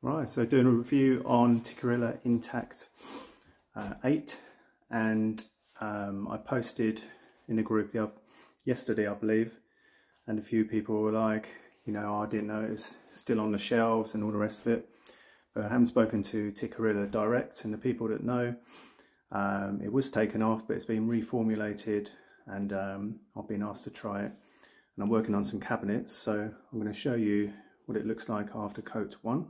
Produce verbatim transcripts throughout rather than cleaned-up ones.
Right, so doing a review on Tikkurila Intact uh, eight, and um, I posted in a group the, yesterday I believe, and a few people were like, you know, I didn't know it was still on the shelves and all the rest of it. But I haven't spoken to Tikkurila direct, and the people that know, um, it was taken off, but it's been reformulated, and um, I've been asked to try it. And I'm working on some cabinets, so I'm going to show you what it looks like after coat one.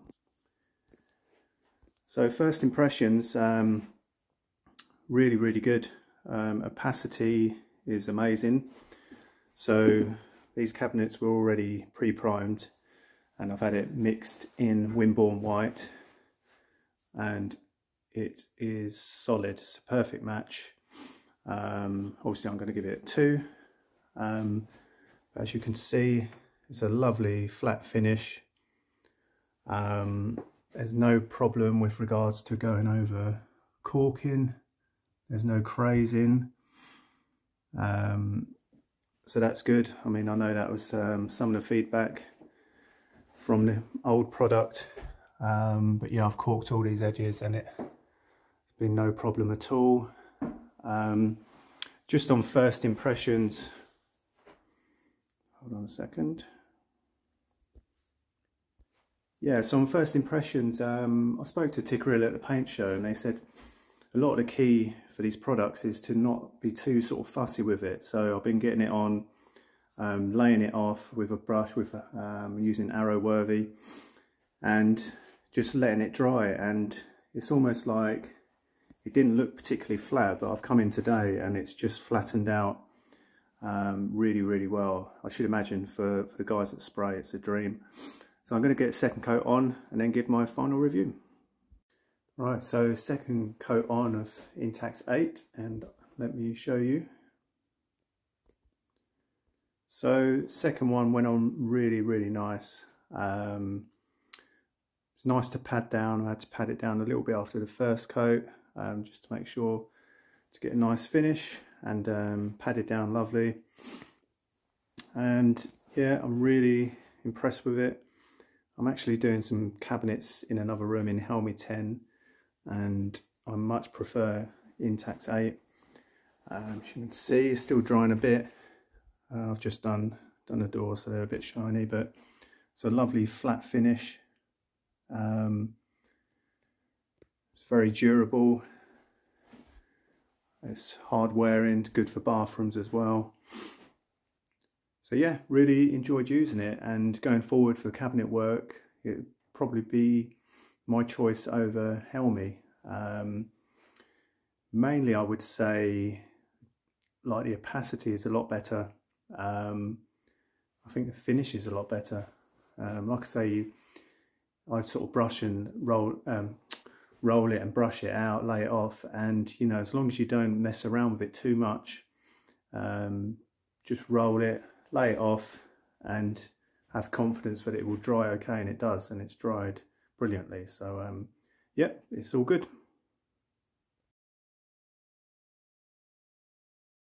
So first impressions, um, really, really good. Um, opacity is amazing. So these cabinets were already pre-primed, and I've had it mixed in Wimborne white, and it is solid. It's a perfect match. Um, obviously I'm going to give it a two. Um, as you can see, it's a lovely flat finish. Um, There's no problem with regards to going over corking. There's no crazing. Um, so that's good. I mean, I know that was um, some of the feedback from the old product. Um, but yeah, I've corked all these edges and it, it's been no problem at all. Um, just on first impressions, hold on a second. Yeah, so on first impressions, um, I spoke to Tikkurila at the paint show, and they said a lot of the key for these products is to not be too sort of fussy with it. So I've been getting it on, um, laying it off with a brush, with um, using Arrow-Worthy, and just letting it dry. And it's almost like it didn't look particularly flat, but I've come in today and it's just flattened out um, really, really well. I should imagine for, for the guys that spray, it's a dream. So I'm going to get a second coat on and then give my final review. Right, so second coat on of Intact eight, and let me show you. So second one went on really, really nice. Um, it's nice to pad down. I had to pad it down a little bit after the first coat, um, just to make sure to get a nice finish, and um, pad it down lovely. And yeah, I'm really impressed with it. I'm actually doing some cabinets in another room in Helmy ten, and I much prefer Intact eight. Um, as you can see, it's still drying a bit. Uh, I've just done done the doors, so they're a bit shiny, but it's a lovely flat finish. Um, it's very durable. It's hard wearing, good for bathrooms as well. So yeah, really enjoyed using it, and going forward for the cabinet work, it'd probably be my choice over Helmy. Um, mainly I would say like the opacity is a lot better. Um, I think the finish is a lot better. Um, like I say, I sort of brush and roll, um, roll it and brush it out, lay it off, and you know, as long as you don't mess around with it too much, um, just roll it, lay it off, and have confidence that it will dry okay, and it does, and it's dried brilliantly. So um, yeah, it's all good.